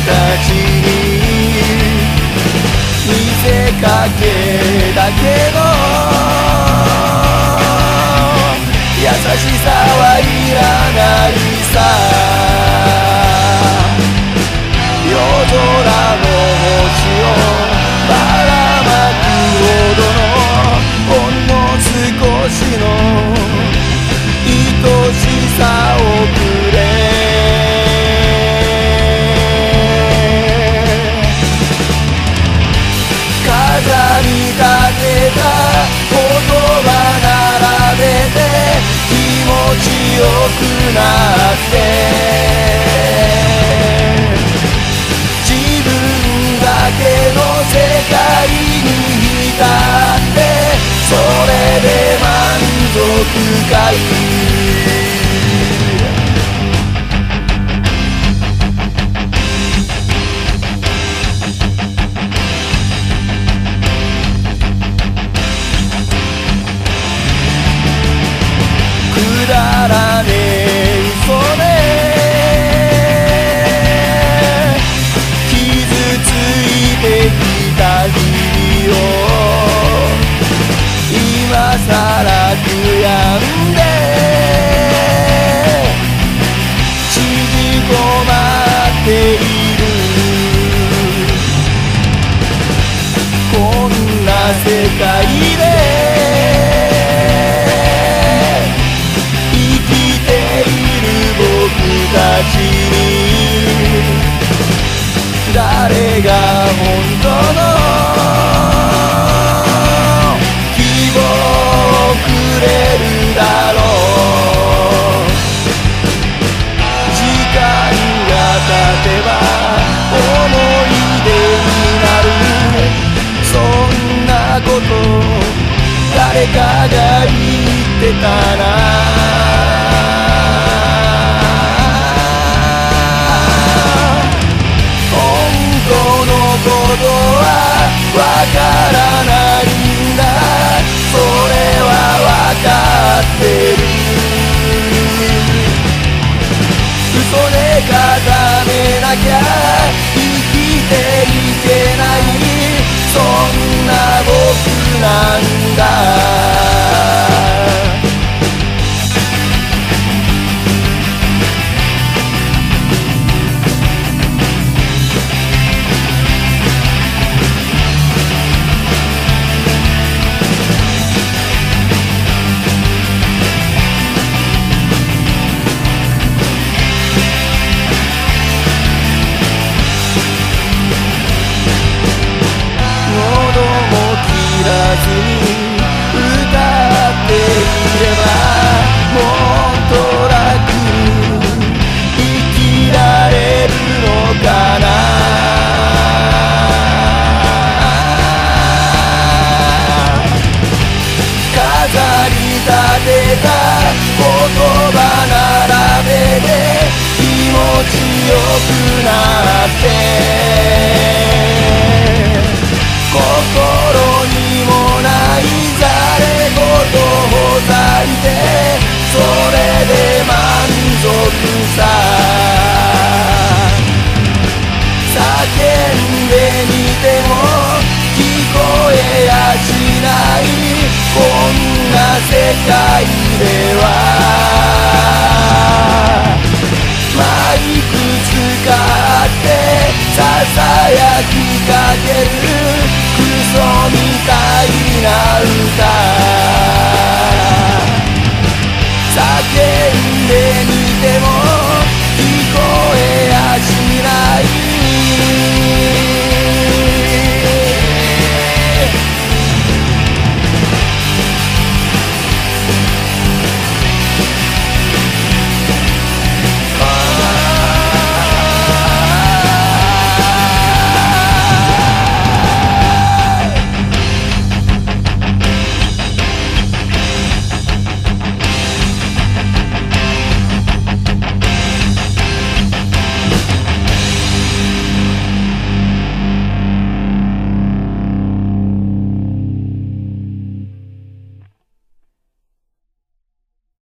たちに見せかけだけど優しさはいらないさ。夜空の星をばらまくほどのほんの少しの愛しさをくれ。飾り立てた言葉並べて気持ちよくなって自分だけの世界に浸ってそれで満足かい。くだらねえ嘘で傷ついてきた日々を今さら悔やんで縮こまっている。こんな世界で僕たちに誰が本当の希望をくれるだろう。時間が経てば思い出になる。そんなこと誰かが言ってたな。ことはわからないんだ。それはわかってる。嘘で固めなきゃ生きていけない。そんな僕なんだ。知らずに歌っていればもっと楽に生きられるのかな。飾り立てた言葉並べて気持ちよくなって心にもないざれ言を咲いてそれで満足さ。叫んでみても聞こえやしない。こんな世界ではマイク使ってささやきかけるクソみたいな歌。